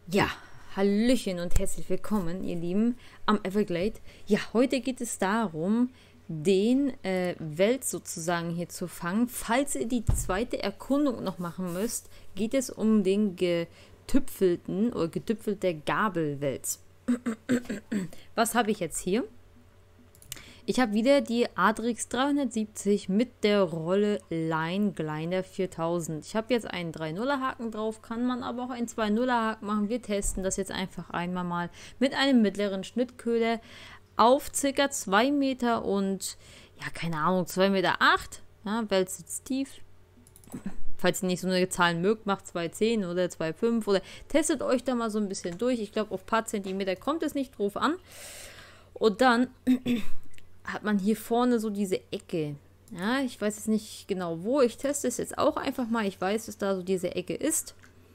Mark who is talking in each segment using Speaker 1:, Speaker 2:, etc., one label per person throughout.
Speaker 1: Ja, Hallöchen und herzlich willkommen, ihr Lieben, am Everglade. Ja, heute geht es darum, den Wels sozusagen hier zu fangen. Falls ihr die zweite Erkundung noch machen müsst, geht es um den getüpfelten oder getüpfelte Gabelwels. Was habe ich jetzt hier? Ich habe wieder die Adrix 370 mit der Rolle Line Glider 4000. Ich habe jetzt einen 3-0er Haken drauf, kann man aber auch einen 2-0er Haken machen. Wir testen das jetzt einfach einmal mal mit einem mittleren Schnittköder auf ca. 2 Meter und, ja, keine Ahnung, 2,8 Meter. Ja, Wels sitzt tief. Falls ihr nicht so eine Zahlen mögt, macht 2,10 oder 2,5 oder testet euch da mal so ein bisschen durch. Ich glaube, auf ein paar Zentimeter kommt es nicht drauf an. Und dann hat man hier vorne so diese Ecke. Ja, ich weiß jetzt nicht genau wo. Ich teste es jetzt auch einfach mal. Ich weiß, dass da so diese Ecke ist.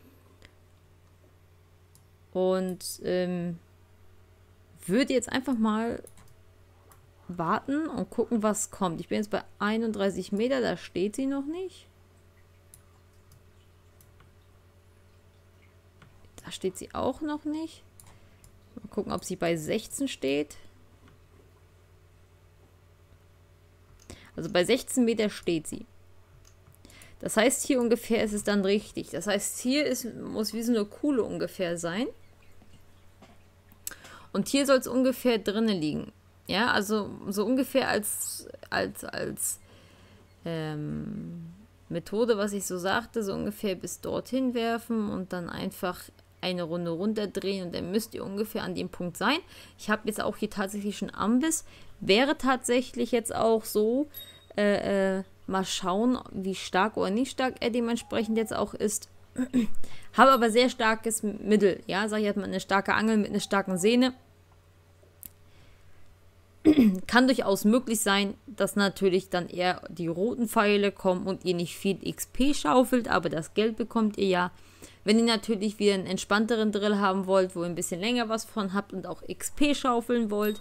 Speaker 1: Und würde jetzt einfach mal warten und gucken, was kommt. Ich bin jetzt bei 31 Meter. Da steht sie noch nicht. Da steht sie auch noch nicht. Mal gucken, ob sie bei 16 steht. Also bei 16 Meter steht sie. Das heißt, hier ungefähr ist es dann richtig. Das heißt, hier muss wie so eine Kuhle ungefähr sein. Und hier soll es ungefähr drinnen liegen. Ja, also so ungefähr als Methode, was ich so sagte, so ungefähr bis dorthin werfen und dann einfach eine Runde runterdrehen und dann müsst ihr ungefähr an dem Punkt sein. Ich habe jetzt auch hier tatsächlich schon Ambiss. Wäre tatsächlich jetzt auch so, mal schauen, wie stark oder nicht stark er dementsprechend jetzt auch ist. Habe aber sehr starkes Mittel, ja, sage ich jetzt mal, eine starke Angel mit einer starken Sehne. Kann durchaus möglich sein, dass natürlich dann eher die roten Pfeile kommen und ihr nicht viel XP schaufelt, aber das Geld bekommt ihr ja. Wenn ihr natürlich wieder einen entspannteren Drill haben wollt, wo ihr ein bisschen länger was von habt und auch XP schaufeln wollt,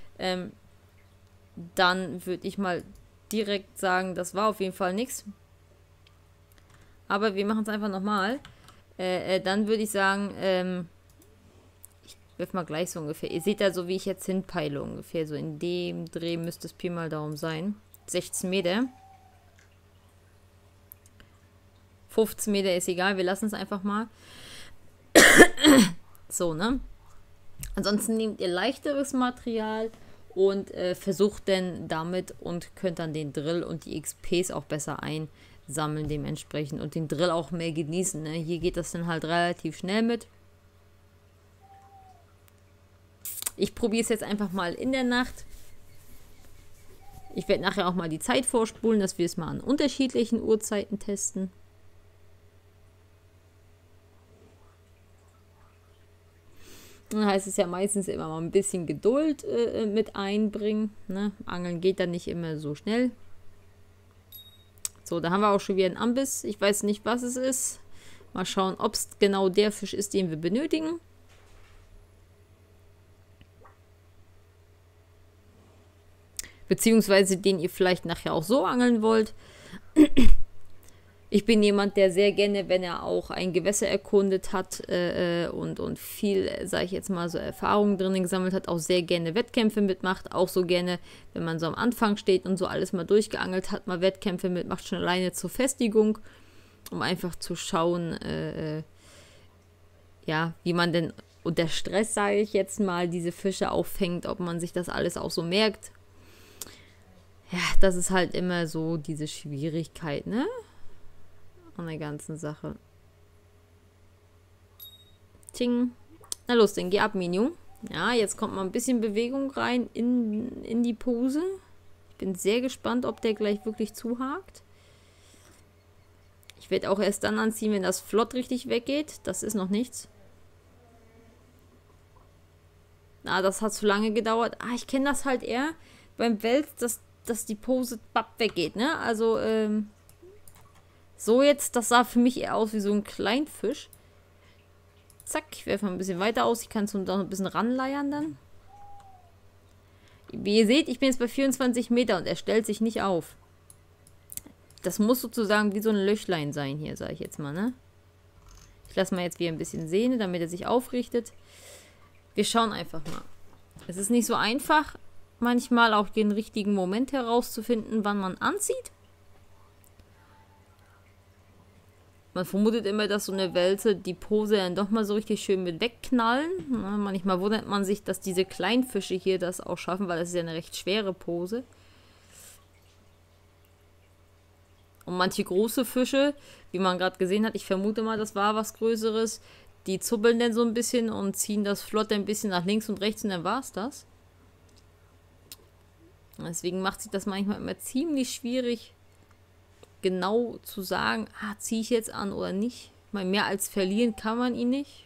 Speaker 1: dann würde ich mal direkt sagen, das war auf jeden Fall nichts. Aber wir machen es einfach nochmal. Dann würde ich sagen, ich werfe mal gleich so ungefähr. Ihr seht da so, wie ich jetzt hinpeile ungefähr. So in dem Dreh müsste es Pi mal Daumen sein. 16 Meter. 15 Meter ist egal, wir lassen es einfach mal. So, ne? Ansonsten nehmt ihr leichteres Material und versucht dann damit und könnt dann den Drill und die XPs auch besser einsammeln dementsprechend und den Drill auch mehr genießen. Ne? Hier geht das dann halt relativ schnell mit. Ich probiere es jetzt einfach mal in der Nacht. Ich werde nachher auch mal die Zeit vorspulen, dass wir es mal an unterschiedlichen Uhrzeiten testen. Dann heißt es ja meistens immer mal ein bisschen Geduld mit einbringen. Ne? Angeln geht dann nicht immer so schnell. So, da haben wir auch schon wieder einen Ambiss. Ich weiß nicht, was es ist. Mal schauen, ob es genau der Fisch ist, den wir benötigen. Beziehungsweise den ihr vielleicht nachher auch so angeln wollt. Ich bin jemand, der sehr gerne, wenn er auch ein Gewässer erkundet hat und viel, sage ich jetzt mal, so Erfahrungen drin gesammelt hat, auch sehr gerne Wettkämpfe mitmacht. Auch so gerne, wenn man so am Anfang steht und so alles mal durchgeangelt hat, mal Wettkämpfe mitmacht, schon alleine zur Festigung, um einfach zu schauen, ja, wie man denn unter Stress, sage ich jetzt mal, diese Fische auffängt, ob man sich das alles auch so merkt. Ja, das ist halt immer so diese Schwierigkeit, ne? An der ganzen Sache. Ting. Na los, dann geh ab, Minion. Ja, jetzt kommt mal ein bisschen Bewegung rein in die Pose. Ich bin sehr gespannt, ob der gleich wirklich zuhakt. Ich werde auch erst dann anziehen, wenn das flott richtig weggeht. Das ist noch nichts. Ah, das hat zu lange gedauert. Ah, ich kenne das halt eher beim Wels, dass die Pose weggeht, ne? Also, so jetzt, das sah für mich eher aus wie so ein Kleinfisch. Zack, ich werfe mal ein bisschen weiter aus. Ich kann es noch ein bisschen ranleiern dann. Wie ihr seht, ich bin jetzt bei 24 Meter und er stellt sich nicht auf. Das muss sozusagen wie so ein Löchlein sein hier, sage ich jetzt mal, ne? Ich lasse mal jetzt wieder ein bisschen Sehne, damit er sich aufrichtet. Wir schauen einfach mal. Es ist nicht so einfach, manchmal auch den richtigen Moment herauszufinden, wann man anzieht. Man vermutet immer, dass so eine Welse die Pose dann doch mal so richtig schön mit wegknallen. Na, manchmal wundert man sich, dass diese kleinen Fische hier das auch schaffen, weil das ist ja eine recht schwere Pose. Und manche große Fische, wie man gerade gesehen hat, ich vermute mal, das war was Größeres, die zuppeln dann so ein bisschen und ziehen das flott ein bisschen nach links und rechts und dann war es das. Deswegen macht sich das manchmal immer ziemlich schwierig, genau zu sagen, ziehe ich jetzt an oder nicht. Ich meine, mehr als verlieren kann man ihn nicht.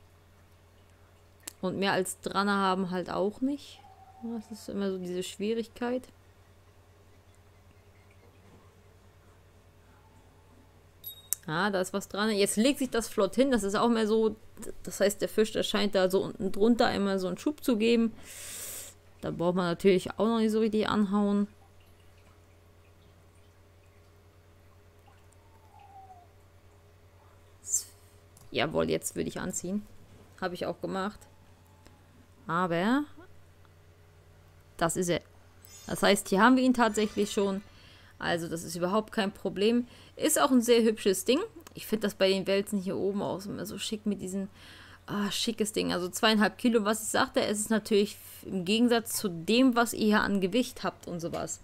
Speaker 1: Und mehr als dran haben halt auch nicht. Das ist immer so diese Schwierigkeit. Da ist was dran. Jetzt legt sich das flott hin. Das ist auch mehr so, das heißt, der Fisch, der scheint da so unten drunter einmal so einen Schub zu geben. Da braucht man natürlich auch noch nicht so richtig anhauen. Jawohl, jetzt würde ich anziehen. Habe ich auch gemacht. Aber das ist er. Das heißt, hier haben wir ihn tatsächlich schon. Also das ist überhaupt kein Problem. Ist auch ein sehr hübsches Ding. Ich finde das bei den Welzen hier oben auch immer so schick mit diesen... schickes Ding. Also 2,5 Kilo, was ich sagte, es ist natürlich im Gegensatz zu dem, was ihr hier an Gewicht habt und sowas,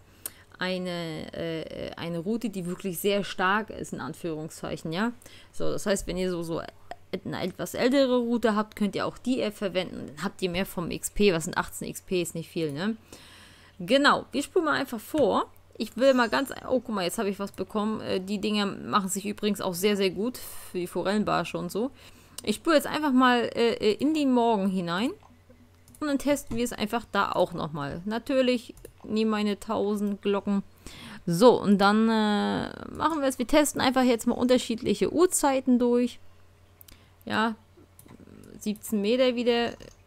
Speaker 1: eine Route, die wirklich sehr stark ist, in Anführungszeichen, ja. So, das heißt, wenn ihr so eine etwas ältere Route habt, könnt ihr auch die verwenden. Dann habt ihr mehr vom XP, was sind 18 XP, ist nicht viel, ne? Genau, wir spulen mal einfach vor. Ich will mal ganz... Oh, guck mal, jetzt habe ich was bekommen. Die Dinger machen sich übrigens auch sehr, sehr gut für die Forellenbarsche und so. Ich spüre jetzt einfach mal in den Morgen hinein und dann testen wir es einfach da auch nochmal. Natürlich nehme meine 1000 Glocken. So, und dann machen wir es. Wir testen einfach jetzt mal unterschiedliche Uhrzeiten durch. Ja, 17 Meter wieder.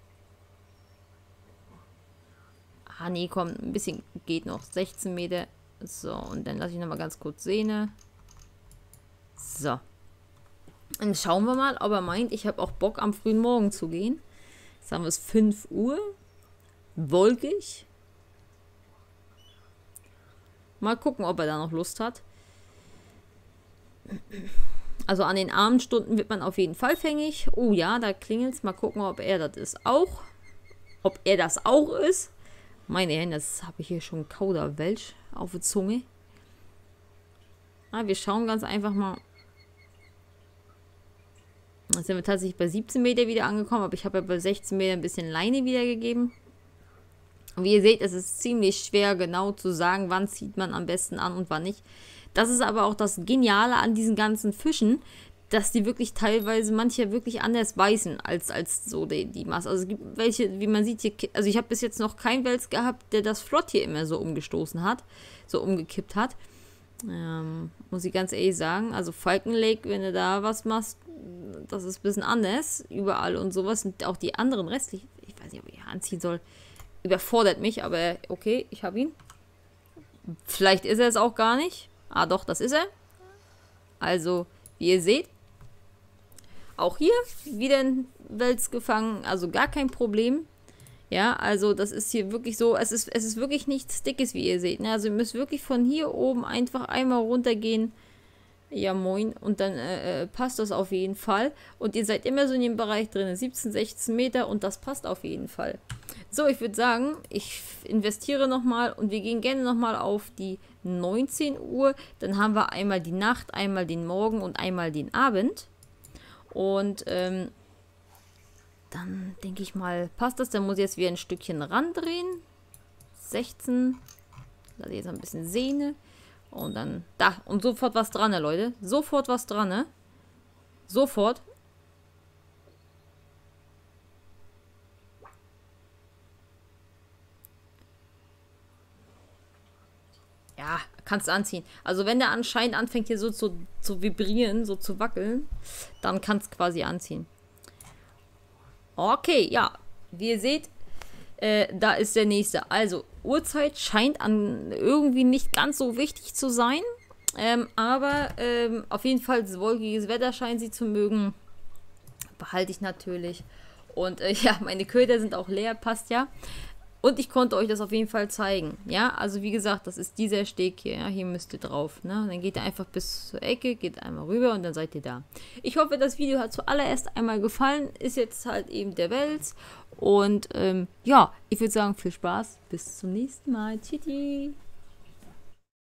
Speaker 1: Nee, komm, ein bisschen geht noch. 16 Meter. So, und dann lasse ich nochmal ganz kurz Sehne. So. Dann schauen wir mal, ob er meint, ich habe auch Bock, am frühen Morgen zu gehen. Jetzt haben wir es 5 Uhr. Wolkig. Mal gucken, ob er da noch Lust hat. Also an den Abendstunden wird man auf jeden Fall fängig. Oh ja, da klingelt es. Mal gucken, ob er das ist auch. Ob er das auch ist. Meine Hände, das habe ich hier schon Kauderwelsch auf der Zunge. Wir schauen ganz einfach mal. Jetzt sind wir tatsächlich bei 17 Meter wieder angekommen, aber ich habe ja bei 16 Meter ein bisschen Leine wiedergegeben. Und wie ihr seht, es ist ziemlich schwer genau zu sagen, wann zieht man am besten an und wann nicht. Das ist aber auch das Geniale an diesen ganzen Fischen, dass die wirklich teilweise manche wirklich anders beißen als so die Masse. Also es gibt welche, wie man sieht hier, also ich habe bis jetzt noch keinen Wels gehabt, der das flott hier immer so umgestoßen hat, so umgekippt hat. Muss ich ganz ehrlich sagen. Also Falcon Lake, wenn du da was machst, das ist ein bisschen anders, überall und sowas. Und auch die anderen restlichen, ich weiß nicht, ob ich hier anziehen soll, überfordert mich, aber okay, ich habe ihn. Vielleicht ist er es auch gar nicht. Doch, das ist er. Also, wie ihr seht, auch hier wieder ein Wels gefangen, also gar kein Problem. Ja, also das ist hier wirklich so, es ist wirklich nichts Dickes, wie ihr seht. Ne? Also ihr müsst wirklich von hier oben einfach einmal runtergehen. Ja, moin. Und dann passt das auf jeden Fall. Und ihr seid immer so in dem Bereich drin, 17, 16 Meter und das passt auf jeden Fall. So, ich würde sagen, ich investiere nochmal und wir gehen gerne nochmal auf die 19 Uhr. Dann haben wir einmal die Nacht, einmal den Morgen und einmal den Abend. Und dann denke ich mal, passt das. Dann muss ich jetzt wieder ein Stückchen randrehen. 16. Lasse ich jetzt ein bisschen Sehne. Und dann da. Und sofort was dran, ne, Leute. Sofort was dran, ne? Sofort. Ja, kannst du anziehen. Also wenn der anscheinend anfängt hier so zu vibrieren, so zu wackeln, dann kannst du quasi anziehen. Okay, ja. Wie ihr seht, da ist der nächste. Also, Uhrzeit scheint irgendwie nicht ganz so wichtig zu sein. Aber auf jeden Fall wolkiges Wetter scheint sie zu mögen. behalte ich natürlich. Und ja, meine Köder sind auch leer, passt ja. Und ich konnte euch das auf jeden Fall zeigen. Ja, also wie gesagt, das ist dieser Steg hier. Ja, hier müsst ihr drauf. Ne? Und dann geht ihr einfach bis zur Ecke, geht einmal rüber und dann seid ihr da. Ich hoffe, das Video hat zuallererst einmal gefallen. Ist jetzt halt eben der Wels. Und ja, ich würde sagen, viel Spaß. Bis zum nächsten Mal. Tschüssi.